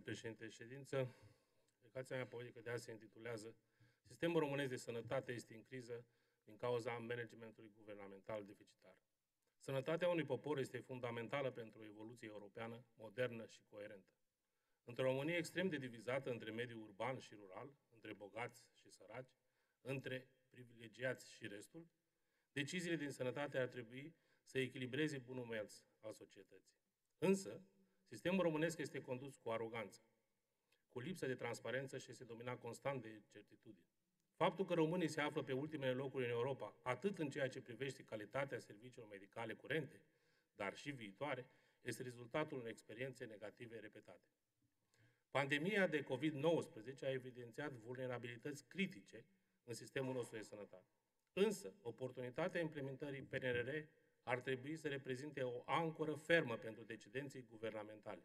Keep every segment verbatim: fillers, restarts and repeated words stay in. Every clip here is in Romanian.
președinte de ședință. Declarația mea politică de azi se intitulează Sistemul românesc de sănătate este în criză din cauza managementului guvernamental deficitar. Sănătatea unui popor este fundamentală pentru o evoluție europeană modernă și coerentă. Într-o Românie extrem de divizată între mediul urban și rural, între bogați și săraci, între privilegiați și restul, deciziile din sănătate ar trebui să echilibreze bunul mers al societății. Însă, sistemul românesc este condus cu aroganță, cu lipsă de transparență și este dominat constant de certitudine. Faptul că românii se află pe ultimele locuri în Europa, atât în ceea ce privește calitatea serviciilor medicale curente, dar și viitoare, este rezultatul unei experiențe negative repetate. Pandemia de covid nouăsprezece a evidențiat vulnerabilități critice în sistemul nostru de sănătate. Însă, oportunitatea implementării P N R R ar trebui să reprezinte o ancoră fermă pentru decidenții guvernamentale.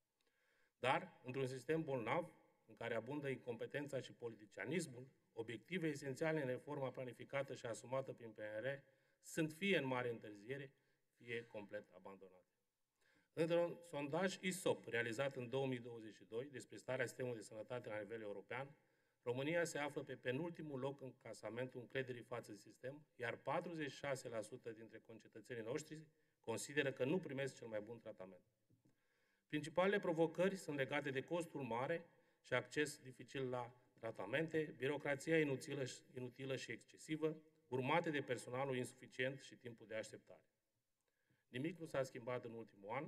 Dar, într-un sistem bolnav, în care abundă incompetența și politicianismul, obiective esențiale în reforma planificată și asumată prin P N R R sunt fie în mare întârziere, fie complet abandonate. Într-un sondaj I S O P realizat în două mii douăzeci și doi despre starea sistemului de sănătate la nivel european, România se află pe penultimul loc în clasamentul încrederii față de sistem, iar patruzeci și șase la sută dintre concetățenii noștri consideră că nu primesc cel mai bun tratament. Principalele provocări sunt legate de costul mare și acces dificil la tratamente, birocrația inutilă, inutilă și excesivă, urmate de personalul insuficient și timpul de așteptare. Nimic nu s-a schimbat în ultimul an.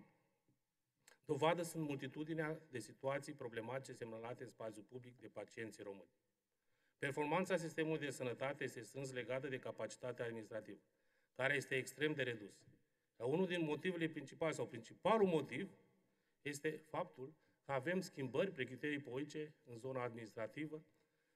Dovadă sunt multitudinea de situații problematice semnalate în spațiul public de pacienții români. Performanța sistemului de sănătate este strâns legată de capacitatea administrativă, care este extrem de redusă. Dar unul din motivele principale sau principalul motiv este faptul că avem schimbări pe criterii politice în zona administrativă,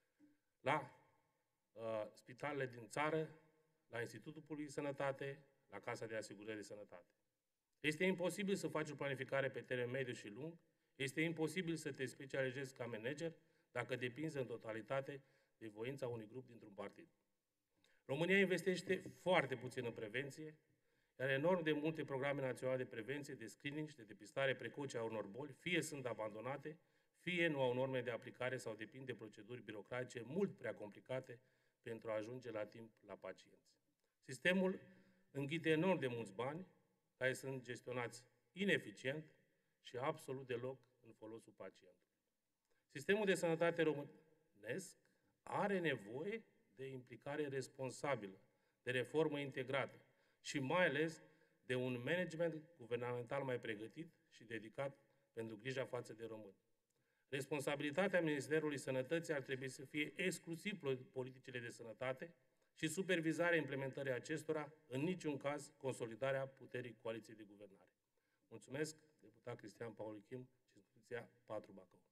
la uh, spitalele din țară, la Institutul Public de Sănătate, la Casa de Asigurări de Sănătate. Este imposibil să faci o planificare pe termen mediu și lung, este imposibil să te specializezi ca manager dacă depinzi în totalitate de voința unui grup dintr-un partid. România investește foarte puțin în prevenție, iar enorm de multe programe naționale de prevenție, de screening și de depistare precoce a unor boli, fie sunt abandonate, fie nu au norme de aplicare sau depind de proceduri birocratice mult prea complicate pentru a ajunge la timp la pacienți. Sistemul înghite enorm de mulți bani, care sunt gestionați ineficient și absolut deloc în folosul pacientului. Sistemul de sănătate românesc are nevoie de implicare responsabilă, de reformă integrată și mai ales de un management guvernamental mai pregătit și dedicat pentru grija față de români. Responsabilitatea Ministerului Sănătății ar trebui să fie exclusiv politicile de sănătate și supervizarea implementării acestora, în niciun caz consolidarea puterii coaliției de guvernare. Mulțumesc, deputat Cristian Paulichim, circumscripția patru Bacău.